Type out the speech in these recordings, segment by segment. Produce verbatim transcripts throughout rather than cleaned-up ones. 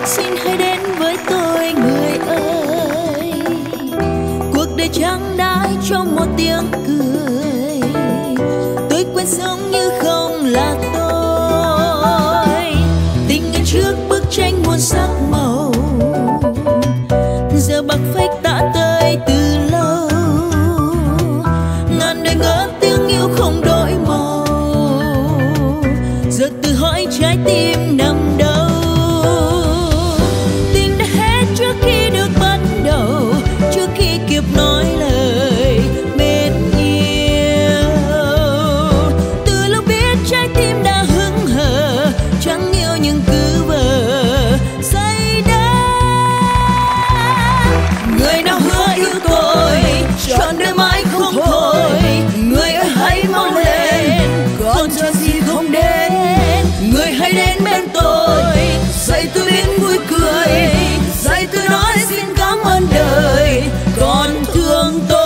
Xin hãy đến với tôi người ơi, cuộc đời chẳng đãi trong một tiếng cười. Tôi quên sống như không là tôi. Tình yêu trước bức tranh muôn sắc màu, giờ bạc phách đã tới từ lâu. Ngàn đời ngỡ tiếng yêu không đổi màu, giờ tự hỏi trái tim nằm đâu. Tình đã hết trước khi được bắt đầu, trước khi kịp nói lời mến yêu. Từ lúc biết trái tim đã hững hờ, chẳng yêu nhưng cứ vờ say đắm. Người nào hứa yêu tôi trọn đời mãi không thôi, người ơi hãy mau lên, còn chờ gì không đến. Người hãy đến bên tôi, dạy tôi biết vui cười, dạy tôi nói xin cảm ơn đời còn thương tôi.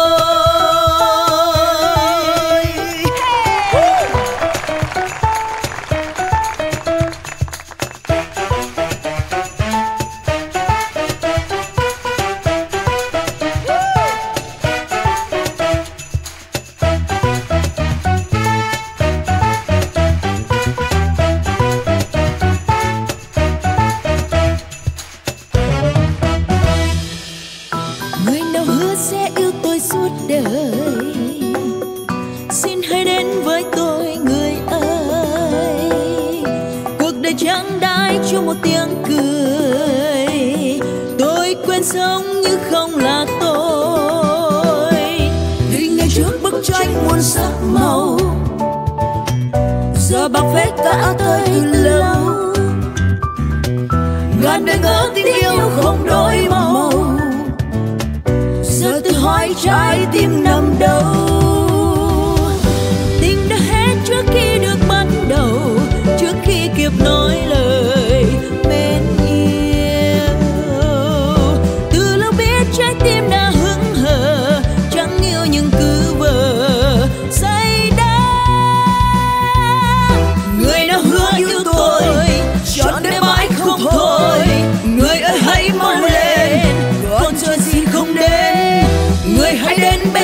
Người nào hứa sẽ yêu tôi suốt đời, xin hãy đến với tôi người ơi. Cuộc đời chẳng đãi cho một tiếng cười, tôi quên sống như không là tôi. Tình ngày trước bức tranh muôn sắc màu, giờ bạc phách đã tới từ lâu. Ngàn đời ngỡ tình yêu không đổi màu, giờ tự hỏi trái tim nằm đâu. Tình đã hết trước khi được bắt đầu, trước khi kịp nói lời mến yêu. Từ lúc biết trái tim đã hững hờ, chẳng yêu nhưng cứ vờ say đắm. Người nào hứa yêu tôi trọn đời mãi không thôi, người ơi hãy mau lên, còn chờ gì không đến. Người hãy đến